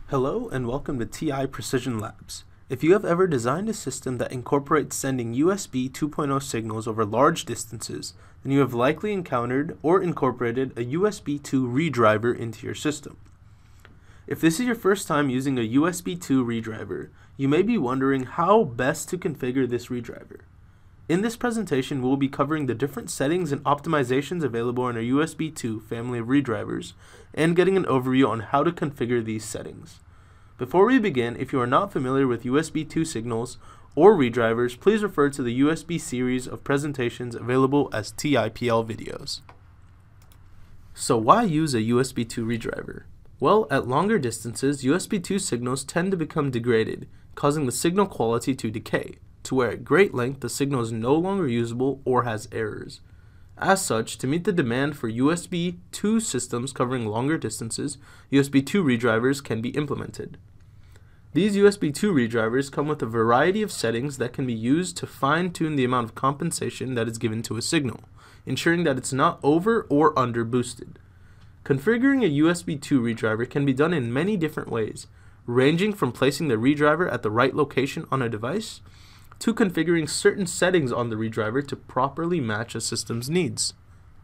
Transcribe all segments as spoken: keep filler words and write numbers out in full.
Hello and welcome to T I Precision Labs. If you have ever designed a system that incorporates sending U S B two point oh signals over large distances, then you have likely encountered or incorporated a U S B two redriver into your system. If this is your first time using a U S B two redriver, you may be wondering how best to configure this redriver. In this presentation, we will be covering the different settings and optimizations available in our U S B two family of redrivers and getting an overview on how to configure these settings. Before we begin, if you are not familiar with U S B two signals or redrivers, please refer to the U S B series of presentations available as T I P L videos. So why use a U S B two redriver? Well, at longer distances, U S B two signals tend to become degraded, causing the signal quality to decay, to where at great length the signal is no longer usable or has errors. As such, to meet the demand for U S B two systems covering longer distances, U S B two redrivers can be implemented. These U S B two redrivers come with a variety of settings that can be used to fine-tune the amount of compensation that is given to a signal, ensuring that it's not over or under boosted. Configuring a U S B two redriver can be done in many different ways, ranging from placing the redriver at the right location on a device to configuring certain settings on the redriver to properly match a system's needs.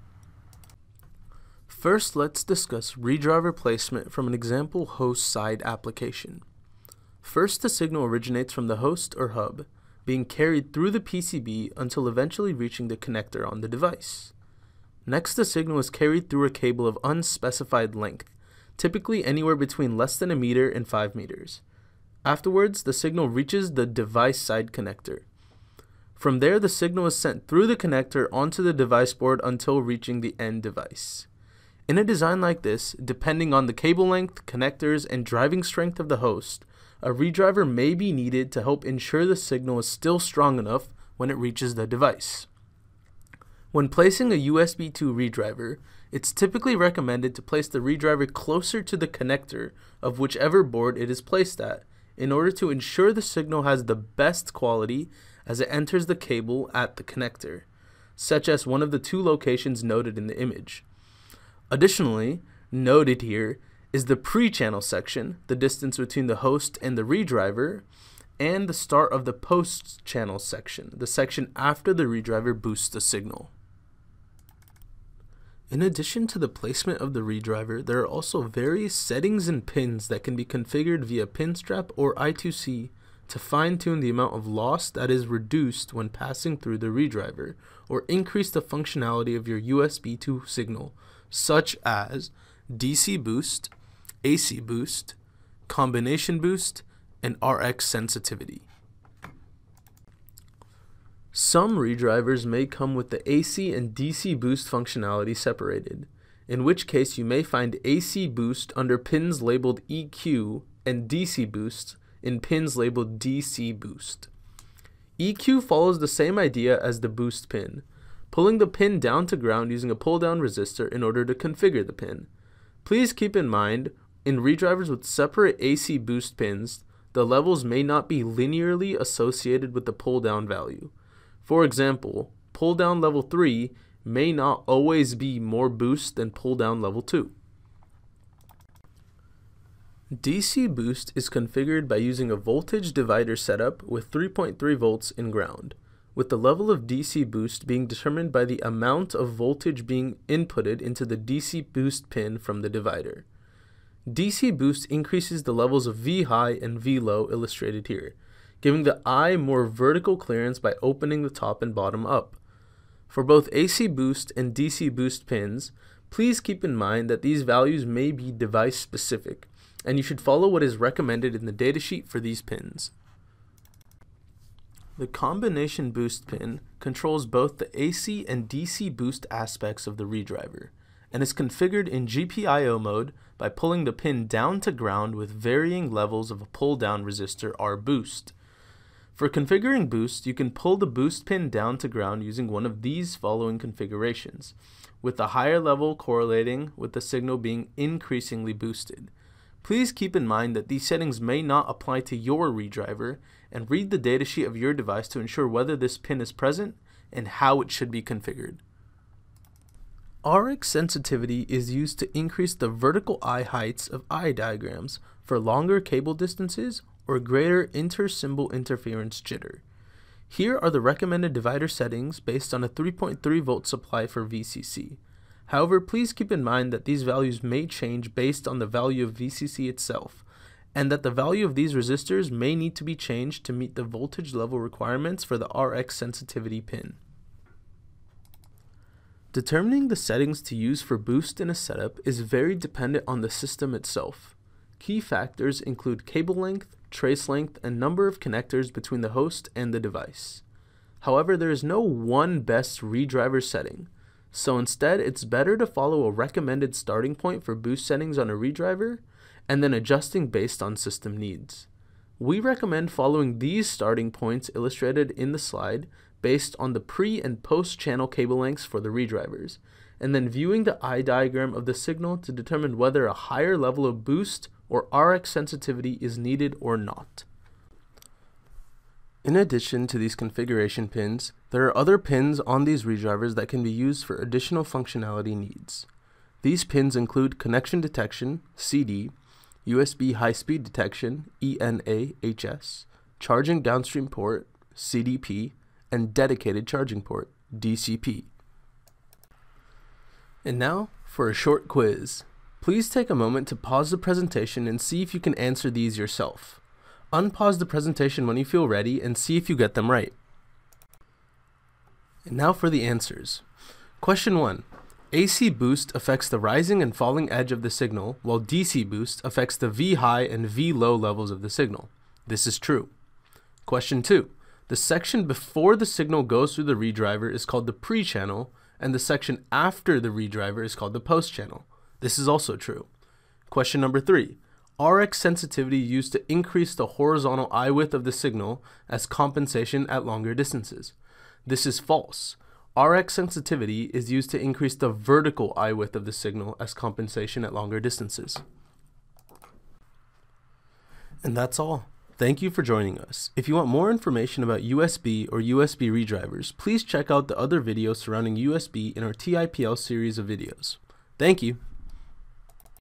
First, let's discuss redriver placement from an example host-side application. First, the signal originates from the host or hub, being carried through the P C B until eventually reaching the connector on the device. Next, the signal is carried through a cable of unspecified length, typically anywhere between less than a meter and five meters. Afterwards, the signal reaches the device side connector. From there, the signal is sent through the connector onto the device board until reaching the end device. In a design like this, depending on the cable length, connectors, and driving strength of the host, a redriver may be needed to help ensure the signal is still strong enough when it reaches the device. When placing a U S B two redriver, it's typically recommended to place the redriver closer to the connector of whichever board it is placed at, in order to ensure the signal has the best quality as it enters the cable at the connector, such as one of the two locations noted in the image. Additionally, noted here is the pre-channel section, the distance between the host and the redriver, and the start of the post-channel section, the section after the redriver boosts the signal. In addition to the placement of the redriver, there are also various settings and pins that can be configured via pin strap or I two C to fine-tune the amount of loss that is reduced when passing through the redriver, or increase the functionality of your U S B two signal, such as D C boost, A C boost, combination boost, and R X sensitivity. Some redrivers may come with the A C and D C boost functionality separated, in which case you may find A C boost under pins labeled E Q and D C boost in pins labeled D C boost. E Q follows the same idea as the boost pin, pulling the pin down to ground using a pull-down resistor in order to configure the pin. Please keep in mind, in redrivers with separate A C boost pins, the levels may not be linearly associated with the pull-down value. For example, pull-down level three may not always be more boost than pull-down level two. D C boost is configured by using a voltage divider setup with three point three volts in ground, with the level of D C boost being determined by the amount of voltage being inputted into the D C boost pin from the divider. D C boost increases the levels of V high and V low illustrated here, giving the eye more vertical clearance by opening the top and bottom up. For both A C boost and D C boost pins, please keep in mind that these values may be device specific, and you should follow what is recommended in the datasheet for these pins. The combination boost pin controls both the A C and D C boost aspects of the redriver, and is configured in G P I O mode by pulling the pin down to ground with varying levels of a pull-down resistor R boost. For configuring boost, you can pull the boost pin down to ground using one of these following configurations, with the higher level correlating with the signal being increasingly boosted. Please keep in mind that these settings may not apply to your redriver, and read the datasheet of your device to ensure whether this pin is present and how it should be configured. R X sensitivity is used to increase the vertical eye heights of eye diagrams for longer cable distances or greater inter-symbol interference jitter. Here are the recommended divider settings based on a three point three volt supply for V C C. However, please keep in mind that these values may change based on the value of V C C itself, and that the value of these resistors may need to be changed to meet the voltage level requirements for the R X sensitivity pin. Determining the settings to use for boost in a setup is very dependent on the system itself. Key factors include cable length, trace length, and number of connectors between the host and the device. However, there is no one best redriver setting, so instead it's better to follow a recommended starting point for boost settings on a redriver and then adjusting based on system needs. We recommend following these starting points illustrated in the slide based on the pre and post channel cable lengths for the redrivers, and then viewing the eye diagram of the signal to determine whether a higher level of boost or R X sensitivity is needed or not. In addition to these configuration pins, there are other pins on these redrivers that can be used for additional functionality needs. These pins include connection detection, C D, U S B high-speed detection, E N A H S, charging downstream port, C D P, and dedicated charging port, D C P. And now for a short quiz. Please take a moment to pause the presentation and see if you can answer these yourself. Unpause the presentation when you feel ready and see if you get them right. And now for the answers. Question one. A C boost affects the rising and falling edge of the signal, while D C boost affects the V high and V low levels of the signal. This is true. Question two. The section before the signal goes through the redriver is called the pre-channel, and the section after the redriver is called the post-channel. This is also true. Question number three. R X sensitivity used to increase the horizontal eye width of the signal as compensation at longer distances. This is false. R X sensitivity is used to increase the vertical eye width of the signal as compensation at longer distances. And that's all. Thank you for joining us. If you want more information about U S B or U S B redrivers, please check out the other videos surrounding U S B in our T I P L series of videos. Thank you.